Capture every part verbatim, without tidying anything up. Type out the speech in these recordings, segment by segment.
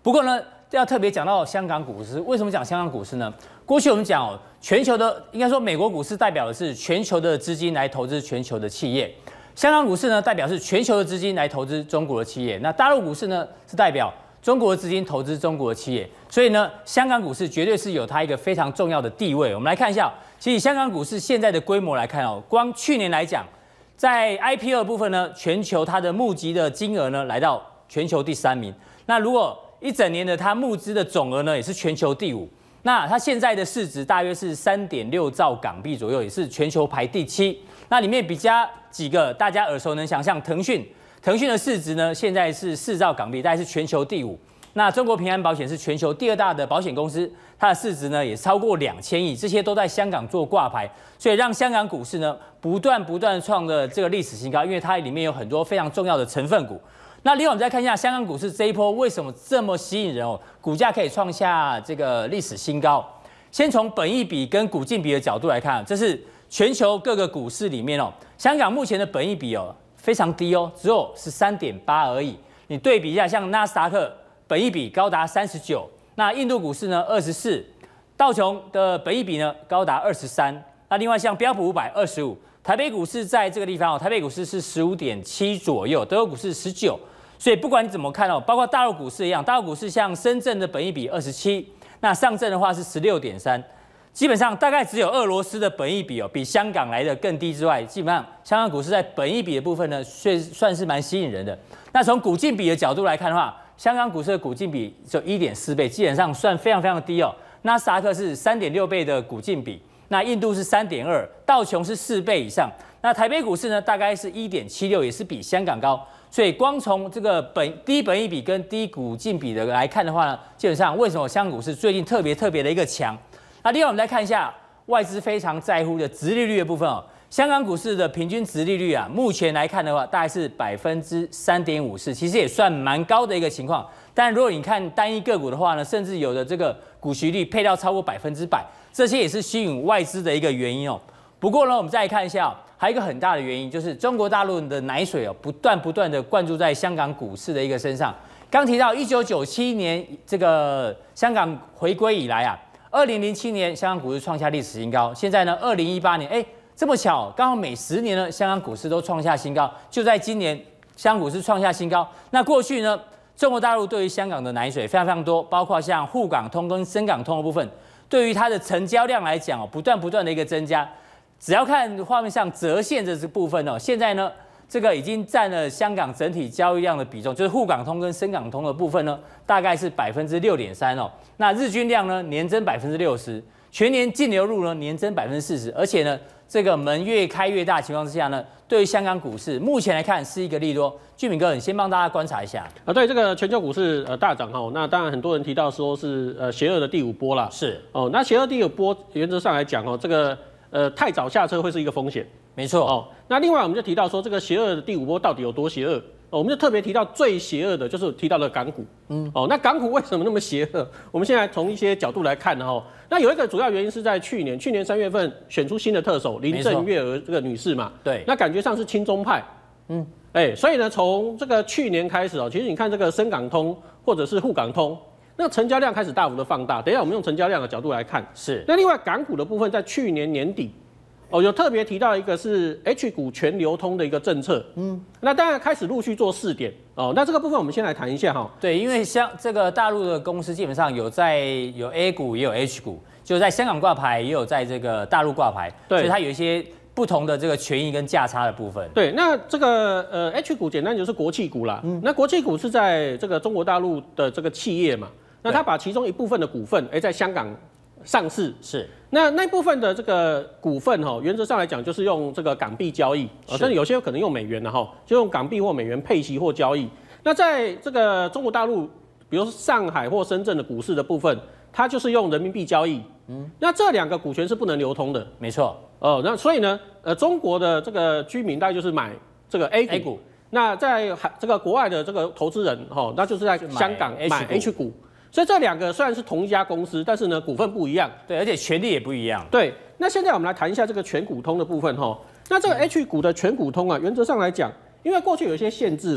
不过呢，要特别讲到香港股市，为什么讲香港股市呢？过去我们讲哦，全球的应该说美国股市代表的是全球的资金来投资全球的企业，香港股市呢代表是全球的资金来投资中国的企业，那大陆股市呢是代表中国的资金投资中国的企业，所以呢，香港股市绝对是有它一个非常重要的地位。我们来看一下，其实香港股市现在的规模来看哦，光去年来讲，在 I P O 的部分呢，全球它的募集的金额呢来到全球第三名。那如果一整年的它募资的总额呢，也是全球第五。那它现在的市值大约是三点六兆港币左右，也是全球排第七。那里面比较几个大家耳熟能详，像腾讯，腾讯的市值呢现在是四兆港币，大概是全球第五。那中国平安保险是全球第二大的保险公司，它的市值呢也超过两千亿，这些都在香港做挂牌，所以让香港股市呢不断不断创的这个历史新高，因为它里面有很多非常重要的成分股。那另外我们再看一下香港股市这一波为什么这么吸引人哦，股价可以创下这个历史新高。先从本益比跟股净比的角度来看，这是全球各个股市里面哦，香港目前的本益比哦非常低哦，只有十三点八而已。你对比一下，像纳斯达克本益比高达三十九，那印度股市呢二十四，道琼的本益比呢高达二十三。那另外像标普五百二十五，台北股市在这个地方哦，台北股市是十五点七左右，德国股市十九。所以不管你怎么看哦，包括大陆股市一样，大陆股市像深圳的本益比二十七，那上证的话是十六点三，基本上大概只有俄罗斯的本益比哦比香港来的更低之外，基本上香港股市在本益比的部分呢，算算是蛮吸引人的。那从股净比的角度来看的话，香港股市的股净比只有 一点四倍，基本上算非常非常低哦。纳斯达克是 三点六倍的股净比，那印度是 三点二，道琼是四倍以上，那台北股市呢大概是 一点七六，也是比香港高。所以光从这个本低本益比跟低股净比的来看的话呢，基本上为什么香港股市最近特别特别的一个强？那另外我们来看一下外资非常在乎的殖利率的部分哦，香港股市的平均殖利率啊，目前来看的话大概是百分之三点五四，其实也算蛮高的一个情况。但如果你看单一个股的话呢，甚至有的这个股息率配到超过百分之百，这些也是吸引外资的一个原因哦。不过呢，我们再来看一下、哦。还有一个很大的原因，就是中国大陆的奶水哦，不断不断的灌注在香港股市的一个身上。刚提到一九九七年这个香港回归以来啊，二零零七年香港股市创下历史新高，现在呢，二零一八年，哎，这么巧，刚好每十年呢，香港股市都创下新高，就在今年，香港股市创下新高。那过去呢，中国大陆对于香港的奶水非常非常多，包括像沪港通跟深港通的部分，对于它的成交量来讲哦，不断不断的一个增加。只要看画面上折线这部分哦，现在呢，这个已经占了香港整体交易量的比重，就是沪港通跟深港通的部分呢，大概是百分之六点三哦。那日均量呢，年增百分之六十，全年净流入呢，年增百分之四十，而且呢，这个门越开越大的情况之下呢，对于香港股市目前来看是一个利多。俊敏哥，你先帮大家观察一下啊，对这个全球股市呃大涨哈，那当然很多人提到说是呃邪恶的第五波啦， 是哦， 那邪恶第五波原则上来讲哦，这个。呃，太早下车会是一个风险， 没错哦。那另外我们就提到说，这个邪恶的第五波到底有多邪恶？哦，我们就特别提到最邪恶的就是提到了港股，嗯，哦，那港股为什么那么邪恶？我们现在从一些角度来看哈，那有一个主要原因是在去年，去年三月份选出新的特首林郑月娥这个女士嘛， 对， 那感觉上是亲中派，嗯，哎、欸，所以呢，从这个去年开始哦，其实你看这个深港通或者是沪港通。那成交量开始大幅的放大，等一下我们用成交量的角度来看。 是。 那另外港股的部分，在去年年底，哦，有特别提到一个是 H 股全流通的一个政策。嗯。那当然开始陆续做试点。哦，那这个部分我们先来谈一下哈。 对，因为像这个大陆的公司基本上有在有 A 股也有 H 股，就在香港挂牌也有在这个大陆挂牌， 对， 所以它有一些不同的这个权益跟价差的部分。 对，那这个呃 H 股简单就是国企股啦。嗯。那国企股是在这个中国大陆的这个企业嘛。那他把其中一部分的股份，哎，在香港上市， 是那那部分的这个股份哈，原则上来讲就是用这个港币交易，甚至有些可能用美元的哈，就用港币或美元配息或交易。那在这个中国大陆，比如说上海或深圳的股市的部分，它就是用人民币交易。嗯，那这两个股权是不能流通的， 没错。 哦，那所以呢，呃，中国的这个居民大概就是买这个 A 股。A 股那在这个国外的这个投资人哈，那就是在香港买 H 股。所以这两个虽然是同一家公司，但是呢股份不一样， 对，而且权利也不一样。 对，那现在我们来谈一下这个全股通的部分哈。那这个 H 股的全股通啊，原则上来讲，因为过去有一些限制啦，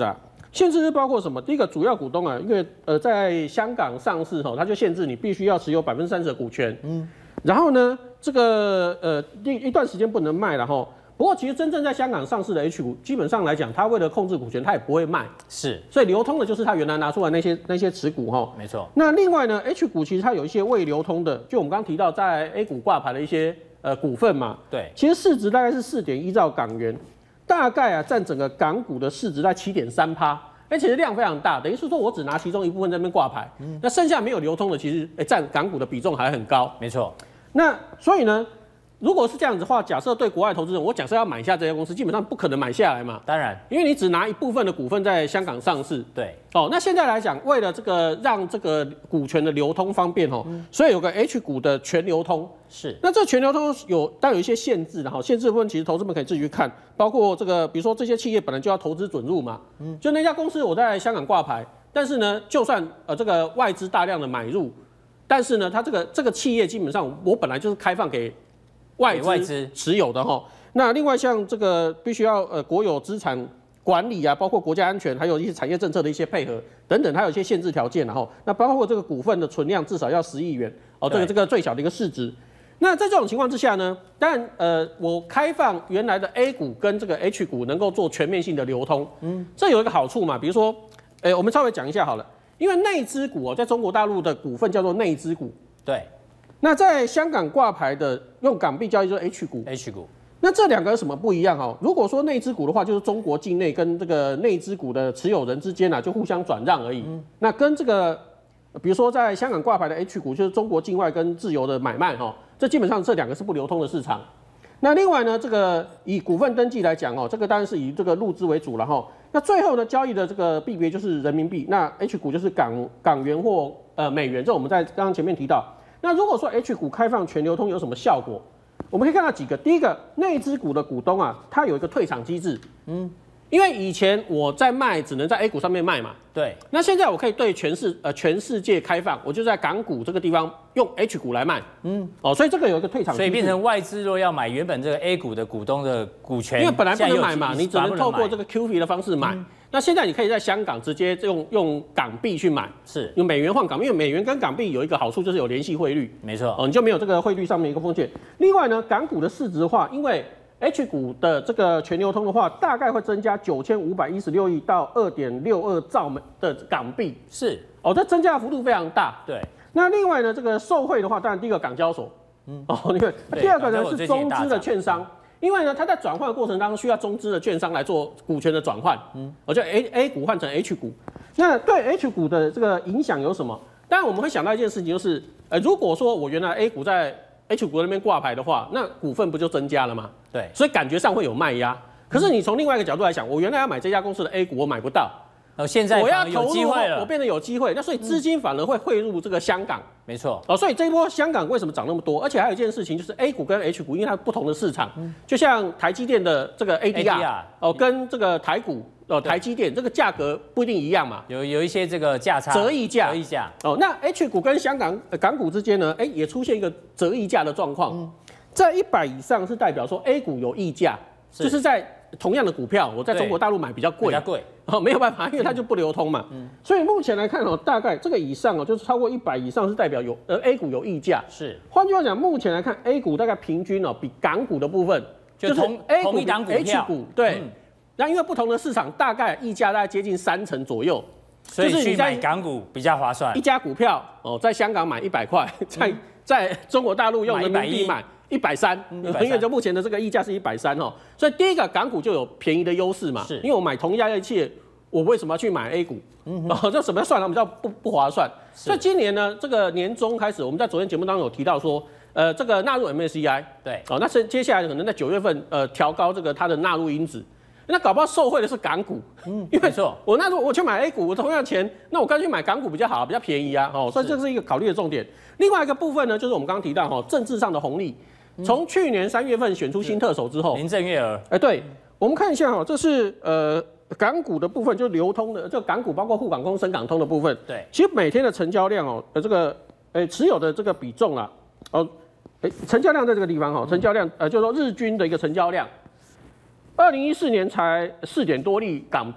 限制是包括什么？第一个主要股东啊，因为呃在香港上市哈，它就限制你必须要持有百分之三十的股权，嗯，然后呢，这个呃一一段时间不能卖了哈。不过其实真正在香港上市的 H 股，基本上来讲，它为了控制股权，它也不会卖， 是， 所以流通的就是它原来拿出来那些那些持股哈。 没错。那另外呢 ，H 股其实它有一些未流通的，就我们刚刚提到在 A 股挂牌的一些呃股份嘛， 对， 其实市值大概是四点一兆港元，大概啊占整个港股的市值在七点三趴。哎，其实量非常大，等于是说我只拿其中一部分在那边挂牌，嗯、那剩下没有流通的，其实哎占港股的比重还很高。 没错。 那所以呢，如果是这样子的话，假设对国外投资人，我假设要买下这家公司，基本上不可能买下来嘛。 当然， 因为你只拿一部分的股份在香港上市。 对。 哦，那现在来讲，为了这个让这个股权的流通方便哦，嗯、所以有个 H 股的全流通。 是。 那这全流通有当然有一些限制的哈，限制的部分其实投资们可以自己去看，包括这个，比如说这些企业本来就要投资准入嘛，嗯，就那家公司我在香港挂牌，但是呢，就算呃这个外资大量的买入，但是呢，它这个这个企业基本上我本来就是开放给外资持有的哈。那另外像这个必须要呃国有资产管理啊，包括国家安全，还有一些产业政策的一些配合等等，还有一些限制条件，然后那包括这个股份的存量至少要十亿元哦，这个这个最小的一个市值。那在这种情况之下呢，当然呃我开放原来的 A 股跟这个 H 股能够做全面性的流通，嗯，这有一个好处嘛，比如说，诶、欸、我们稍微讲一下好了，因为内资股哦，在中国大陆的股份叫做内资股， 对， 那在香港挂牌的用港币交易就是 H 股 ，H 股。 那这两个有什么不一样哦？如果说内资股的话，就是中国境内跟这个内资股的持有人之间啊，就互相转让而已。嗯、那跟这个，比如说在香港挂牌的 H 股，就是中国境外跟自由的买卖哈，这基本上这两个是不流通的市场。那另外呢，这个以股份登记来讲哦，这个当然是以这个陆资为主了哈。那最后呢，交易的这个币别就是人民币，那 H 股就是港港元或呃美元，这我们在刚刚前面提到。那如果说 H 股开放全流通有什么效果？我们可以看到几个，第一个内资股的股东啊，它有一个退场机制，嗯，因为以前我在卖只能在 A 股上面卖嘛， 对， 那现在我可以对全世呃全世界开放，我就在港股这个地方用 H 股来卖，嗯，哦，所以这个有一个退场机制， 所以变成外资若要买原本这个 A 股的股东的股权， 因为本来不能买嘛，你只能透过这个 Q F 的方式买。嗯，那现在你可以在香港直接用用港币去买， 是用美元换港币，因为美元跟港币有一个好处就是有联系汇率， 没错， 哦，你就没有这个汇率上面一个风险。另外呢，港股的市值化，因为 H 股的这个全流通的话，大概会增加九千五百一十六亿到二点六二兆美的港币， 是哦，这增加的幅度非常大。 对， 那另外呢，这个受惠的话，当然第一个港交所，嗯，哦，你看，第二个呢是中资的券商。因为呢，它在转换的过程当中需要中资的券商来做股权的转换，嗯，我就 A A 股换成 H 股，那对 H 股的这个影响有什么？当然我们会想到一件事情，就是呃，如果说我原来 A 股在 H 股那边挂牌的话，那股份不就增加了吗？ 对， 所以感觉上会有卖压。可是你从另外一个角度来想，我原来要买这家公司的 A 股，我买不到。 哦，现在我要有机会了， 我变得有机会，那所以资金反而会汇入这个香港， 没错。 哦，所以这一波香港为什么涨那么多？而且还有一件事情就是 A 股跟 H 股，因为它不同的市场，嗯、就像台积电的这个 A D R 哦，跟这个台股哦台积电这个价格不一定一样嘛， 有有一些这个价差， 折溢价， 折溢价哦。那 H 股跟香港、呃、港股之间呢，哎、欸，也出现一个折溢价的状况，嗯、在一百以上是代表说 A 股有溢价，是就是在同样的股票，我在中国大陆买比较贵， 比较贵哦，没有办法，因为它就不流通嘛。嗯，所以目前来看哦，大概这个以上哦，就是超过一百以上是代表有呃 A 股有溢价。 是， 换句话讲，目前来看 A 股大概平均哦，比港股的部分就同 A 股同一档股票 H 股对，那、嗯、因为不同的市场大概溢价大概接近三成左右， 所以去买港股比较划算。 一家股票哦，在香港买一百块，在、嗯、在中国大陆用人民币买。一百三，因为就目前的这个溢价是一百三哦，所以第一个港股就有便宜的优势嘛，是因为我买同一家业绩，我为什么要去买 A 股？嗯，哦，这什么算了，我们叫不不划算。所以今年呢，这个年中开始，我们在昨天节目当中有提到说，呃，这个纳入 M S C I， 对，哦，那是接下来可能在九月份，呃，调高这个它的纳入因子。那搞不好受惠的是港股，嗯，因为我那时候我去买 A 股，我同样钱，那我干脆买港股比较好，比较便宜啊，哦，所以这是一个考虑的重点。另外一个部分呢，就是我们刚刚提到哈，政治上的红利。从去年三月份选出新特首之后， 林郑月娥， 哎、欸，对，我们看一下哈，这是呃港股的部分，就流通的，这港股包括沪港通、深港通的部分， 对， 其实每天的成交量哦，呃，这个呃、欸、持有的这个比重啊，哦，哎、欸，成交量在这个地方哈，成交量呃，就是说日均的一个成交量，二零一四年才四点多亿港币，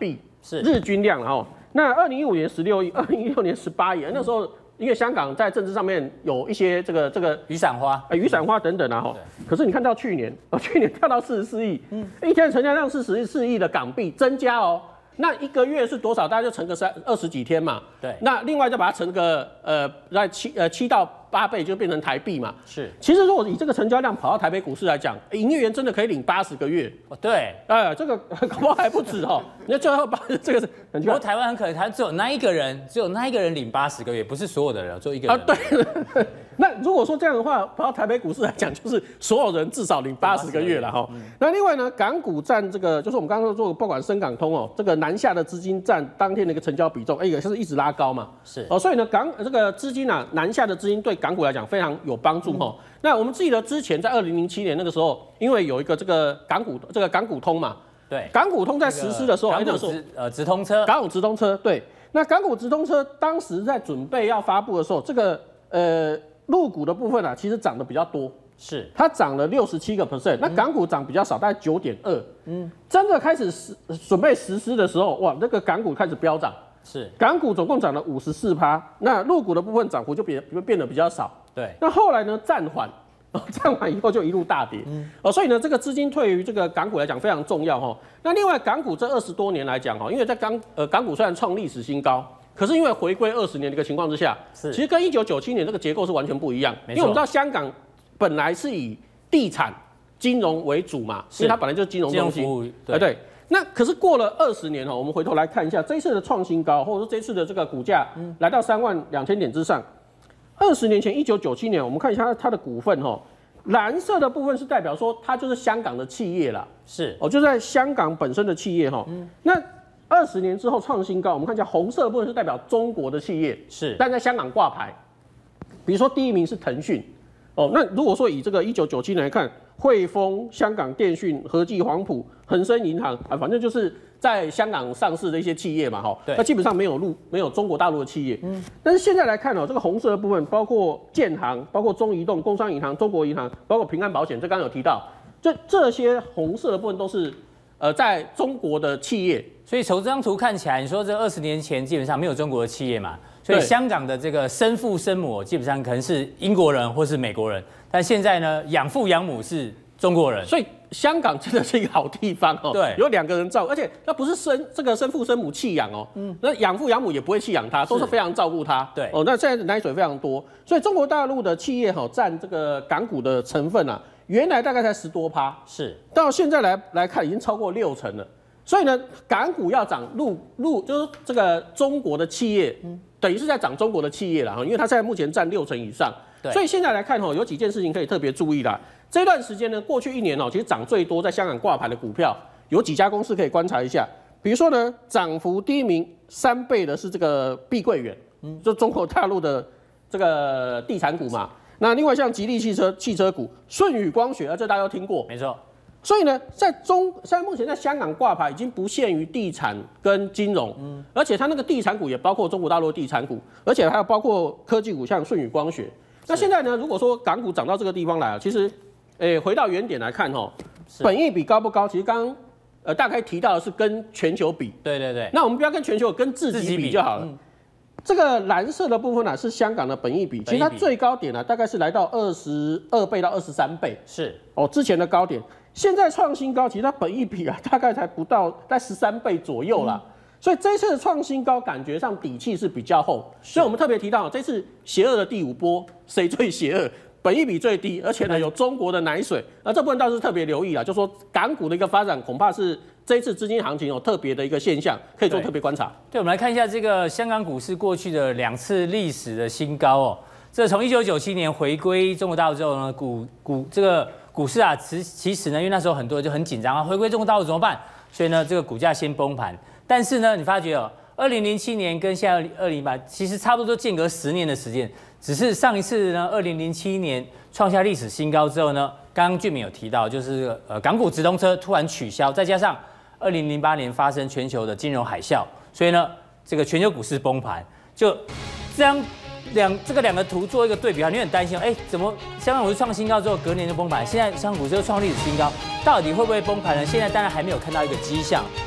是日均量了哈。那二零一五年十六亿，二零一六年十八亿，那时候因为香港在政治上面有一些这个这个雨伞花， 呃雨伞花等等啊哈。可是你看到去年，哦去年跳到四十四亿，嗯，一天的成交量是十四亿的港币增加哦。那一个月是多少？大家就乘个三二十几天嘛。 对。 那另外再把它乘个呃，在七呃七到八倍就变成台币嘛。 是。 其实如果以这个成交量跑到台北股市来讲，营业员真的可以领八十个月。 哦，对。 哎、呃，这个搞不好还不止哦。你最后把这个， 不过台湾很可能，台湾只有那一个人，只有那一个人领八十个月，不是所有的人，只有一个人。 啊，对。那如果说这样的话，跑到台北股市来讲，就是所有人至少领八十个月了哈。嗯、那另外呢，港股占这个，就是我们刚刚说，不管深港通哦，这个南下的资金占当天的一个成交比重，哎、欸，也是一直拉高嘛。 是哦，所以呢，港这个资金啊，南下的资金对港股来讲非常有帮助哈。嗯、那我们记得之前在二零零七年那个时候，因为有一个这个港股这个港股通嘛， 对， 港股通在实施的时候， 港股直呃直通车， 港股直通车，对，那港股直通车当时在准备要发布的时候，这个呃。陆股的部分啊，其实涨得比较多， 是它涨了六十七个 percent， 那港股涨比较少，大概九点二。嗯，真的开始实准备实施的时候，哇，那个港股开始飙涨， 是港股总共涨了五十四趴，那陆股的部分涨幅就变变得比较少。 对， 那后来呢暂缓，暂缓以后就一路大跌。嗯，哦，所以呢，这个资金对于这个港股来讲非常重要哈。那另外港股这二十多年来讲哈，因为在港呃港股虽然创历史新高。可是因为回归二十年的一个情况之下，其实跟一九九七年这个结构是完全不一样。因为我们知道香港本来是以地产、金融为主嘛，因为它本来就是金融中心。对对。那可是过了二十年哦，我们回头来看一下这一次的创新高，或者说这一次的这个股价来到三万两千点之上。二十年前一九九七年，我们看一下它的股份哈，蓝色的部分是代表说它就是香港的企业啦， 是哦，就在香港本身的企业哈。嗯、那二十年之后创新高，我们看一下红色的部分是代表中国的企业， 是， 但在香港挂牌。比如说第一名是腾讯，哦，那如果说以这个一九九七年来看，汇丰、香港电讯、和记黄埔、恒生银行啊，反正就是在香港上市的一些企业嘛，哈，那基本上没有陆没有中国大陆的企业。嗯，但是现在来看哦，这个红色的部分包括建行、包括中移动、工商银行、中国银行，包括平安保险，这刚刚有提到，这这些红色的部分都是。呃，在中国的企业， 所以从这张图看起来，你说这二十年前基本上没有中国的企业嘛，所以香港的这个生父生母基本上可能是英国人或是美国人，但现在呢，养父养母是中国人， 所以香港真的是一个好地方哦。 对， 有两个人照，而且那不是生这个生父生母弃养哦，嗯，那养父养母也不会弃养他，都是非常照顾他。 对， 哦，那现在奶水非常多，所以中国大陆的企业哈占这个港股的成分啊。原来大概才十多趴， 是到现在来来看已经超过六成了。所以呢，港股要涨，陆陆就是这个中国的企业，嗯、等于是在涨中国的企业了哈，因为它现在目前占六成以上。所以现在来看哈，有几件事情可以特别注意啦。这段时间呢，过去一年哦，其实涨最多在香港挂牌的股票，有几家公司可以观察一下。比如说呢，涨幅第一名三倍的是这个碧桂园，嗯，就中国大陆的这个地产股嘛。那另外像吉利汽车、汽车股、舜宇光学啊，这大家都听过， 没错。 所以呢，在中现在目前在香港挂牌已经不限于地产跟金融，嗯，而且它那个地产股也包括中国大陆的地产股，而且还有包括科技股，像舜宇光学。那现在呢，如果说港股涨到这个地方来啊，其实，诶、欸，回到原点来看哈，本益比高不高？其实刚刚呃大概提到的是跟全球比， 对对对。 那我们不要跟全球，跟自己比就好了。这个蓝色的部分呢、啊、是香港的本益比，其实它最高点呢、啊、大概是来到二十二倍到二十三倍， 是哦， 之前的高点，现在创新高，其实它本益比啊大概才不到在十三倍左右啦、嗯，所以这次的创新高感觉上底气是比较厚，所以我们特别提到这次邪恶的第五波，谁最邪恶？本益比最低，而且呢有中国的奶水，那这部分倒是特别留意啦，就说港股的一个发展恐怕是。这一次资金行情有特别的一个现象，可以做特别观察。 对，我们来看一下这个香港股市过去的两次历史的新高哦。这从一九九七年回归中国大陆之后呢，股股这个股市啊，其其实呢，因为那时候很多人就很紧张啊，回归中国大陆怎么办？所以呢，这个股价先崩盘。但是呢，你发觉哦，二零零七年跟现在二零一八，其实差不多间隔十年的时间，只是上一次呢，二零零七年创下历史新高之后呢，刚刚俊明有提到，就是呃港股直通车突然取消，再加上二零零八年发生全球的金融海啸，所以呢，这个全球股市崩盘，就这样两这个两个图做一个对比啊，你很担心，哎，怎么香港股市创新高之后隔年就崩盘，现在香港股市又创历史新高，到底会不会崩盘呢？现在当然还没有看到一个迹象。